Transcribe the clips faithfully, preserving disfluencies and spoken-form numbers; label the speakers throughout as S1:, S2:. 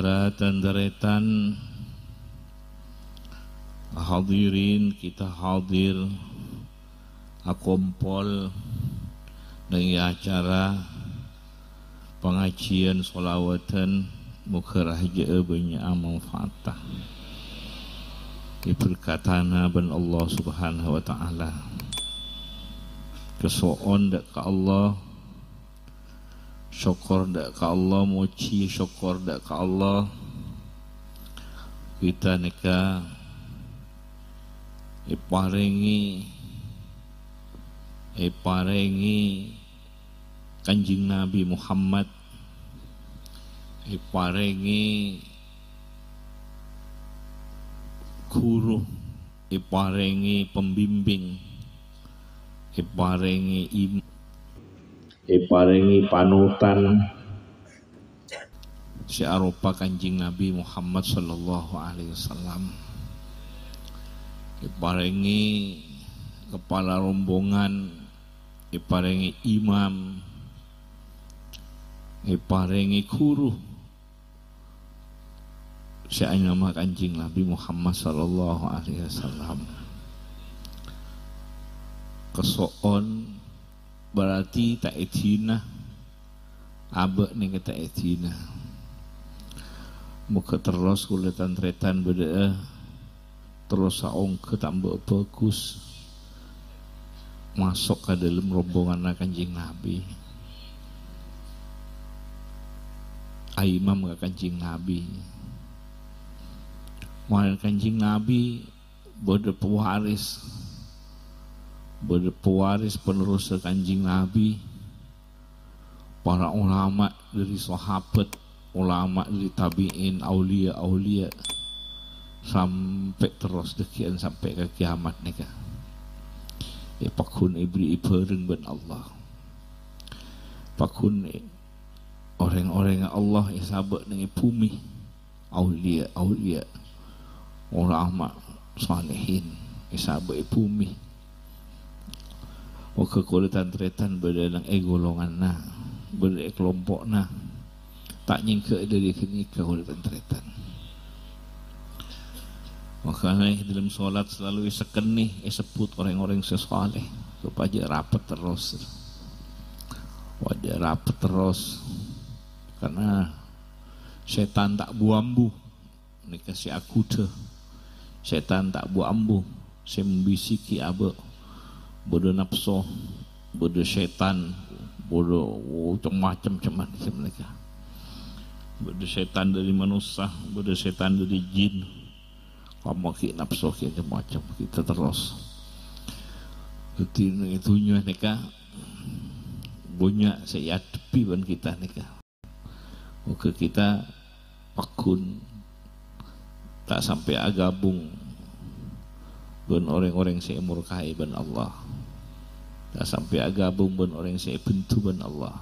S1: para tenderetan hadirin kita hadir akumpul dengan acara pengajian solawatan muka raja banyak manfaatah diberkatana ban Allah subhanahu wa ta'ala kesoon dak ka Allah syukur dak ka Allah muji syukur dak ka Allah kita nikah iparengi iparengi Kanjeng Nabi Muhammad iparengi guru iparengi pembimbing iparengi im iparengi panutan si arupa Kanjeng Nabi Muhammad sallallahu alaihi wasallam iparengi kepala rombongan iparengi imam iparengi guru si nama Kanjeng Nabi Muhammad sallallahu alaihi wasallam kesoon berarti tak etina abek nih kita etina muka terus kulitan tretan beda terus saong ke tambah bagus masuk ke dalam rombongan Kanjeng Nabi imam ke Kanjeng Nabi Wahai Kanjeng Nabi bodoh pewaris bodoh pewaris penerus Kanjeng Nabi para ulama dari sahabat ulama dari tabi'in aulia-aulia sampai terus dekian sampai ke kiamat nika ya pakun ibri ibareng ben Allah pakun orang-orang Allah yang sahabat dengan bumi aulia-aulia ulama salihin isabai bumi o kekulitan tretan berdalang e golongan na berde kelompok na tak nyingke dari kini kekulitan tretan makanya dalam solat selalu sekeni sebut orang-orang sesoleh supaya rapat terus wajah rapat terus karena setan tak buambu ini kasih aku deh setan tak buat ambu saya membisiki abe bodoh nafsu bodoh setan bodoh macam-macam cuman mereka bodoh setan dari manusia bodoh setan dari jin kamu ki nafsu ki macam kita terus itu itunya mereka banyak saya hadapi ban kita mereka oke kita pakun tak sampai agabung ben orang-orang saya murkai ben Allah tak sampai agabung ben orang saya bentu ben Allah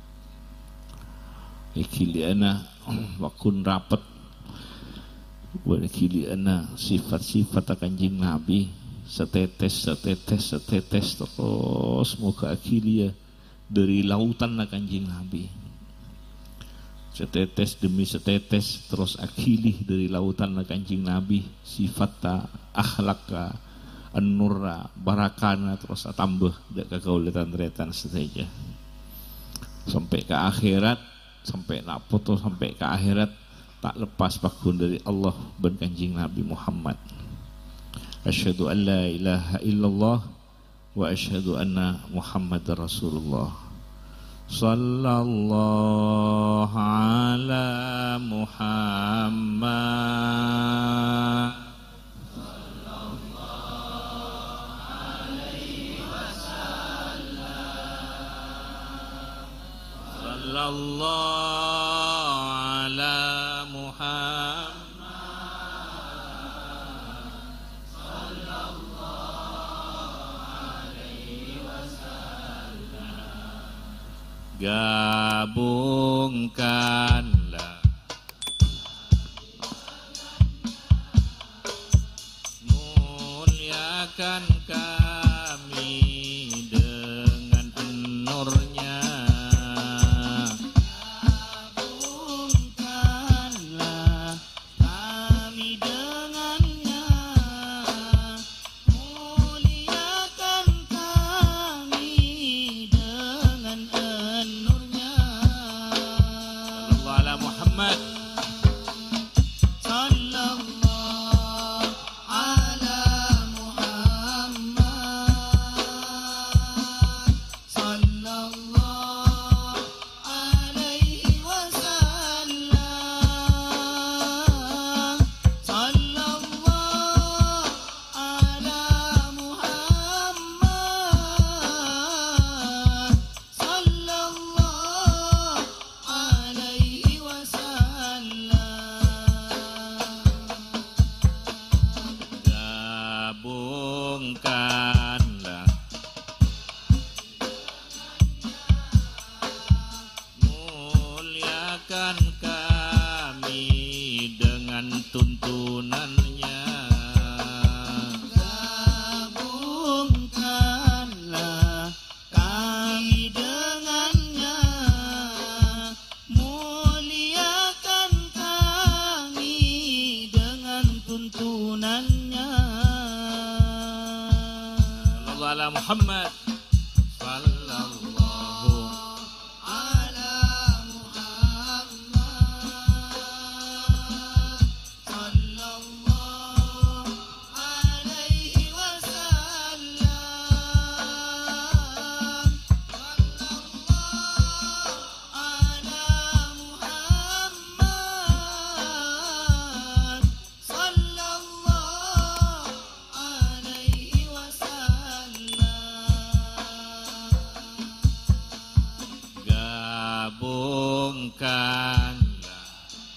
S1: ikiliana wakun rapat buat ikiliana sifat-sifat Kanjeng Nabi setetes setetes setetes terus muka akilia dari lautan Kanjeng Nabi setetes demi setetes terus akilih dari lautan Kanjeng Nabi sifata akhlaka an-nurra barakana terus tambah dak kekaulitan tretan saja sampai ke akhirat sampai nak foto sampai ke akhirat tak lepas pakun dari Allah dan Kanjeng Nabi Muhammad asyhadu an la ilaha illallah wa asyhadu anna Muhammadar Rasulullah sallallahu ala Muhammad sallallahu alaihi wasallam sallallahu ala Muhammad gabungkanlah muliakan kami dengan nurnya gabungkanlah Muhammad sallallahu
S2: ala Muhammad sallallahu alaihi wasallam sallallahu ala Muhammad sallallahu alaihi wasallam.
S1: Gabungkanlah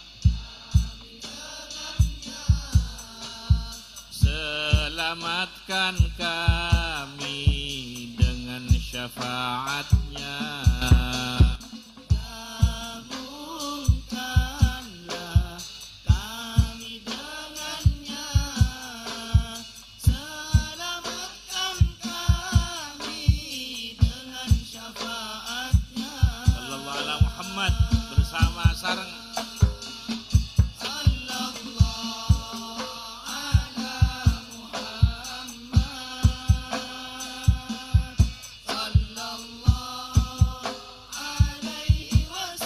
S1: selamatkan kami dengan syafaatnya.
S2: Gabungkanlah kami dengannya, selamatkan kami dengan syafaatnya.
S1: Sallallahu ala Muhammad bersama sareng
S2: Sallallahu ala Muhammad sallallahu alaihi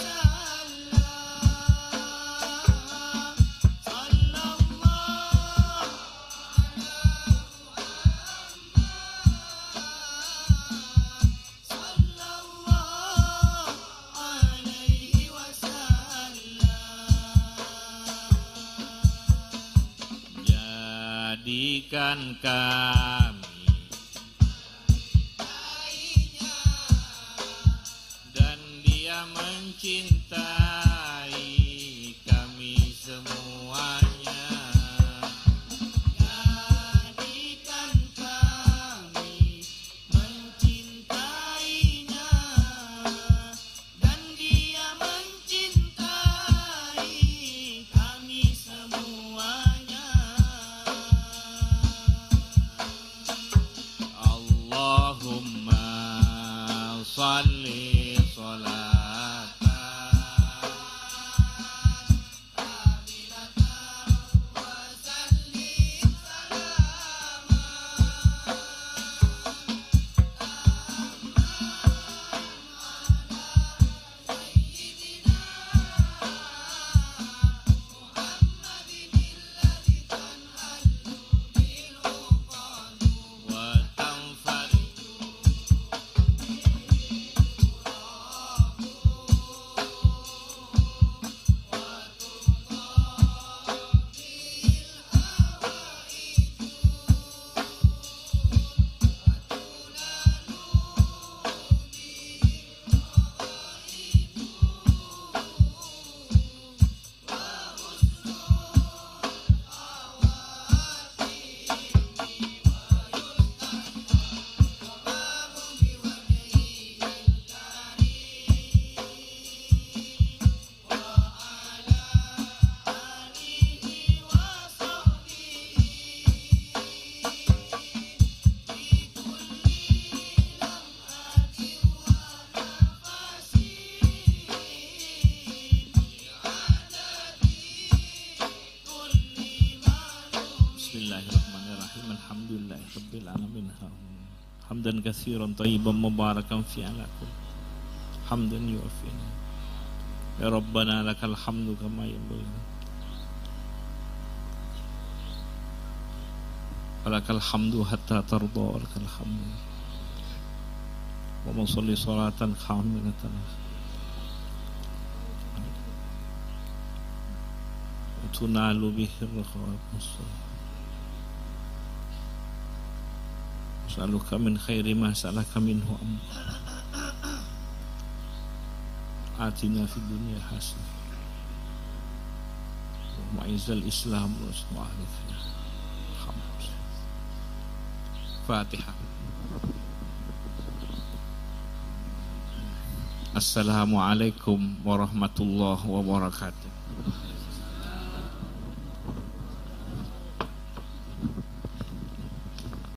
S2: wasallam sallallahu sallallahu alaihi wasallam.
S1: jadikan kami dan dia mencintai kami semuanya.
S2: Jadikan kami mencintainya dan dia mencintai kami semuanya.
S1: Allahumma salli salatan
S2: wa sallim
S1: wa tanfari Bismillahirrahmanirrahim. Alhamdulillahi rabbil alamin. Hamdan katsiran thayyiban mubarakan fi alakum. Hamdan yu'afina. Ya Rabbana lakal hamdu kama yanbaghi. Walakal hamdu hatta tarda walakal hamdu. Wa sholli salatan kamilatan. Tunalu bihi ar-rakhawat was-salah. As'aluka min khairi ma sa'alaka minhu amr. Atina fid dunya hasanah wa izzal Islam wa su'alifna. Fatihah. Assalamualaikum warahmatullahi wabarakatuh.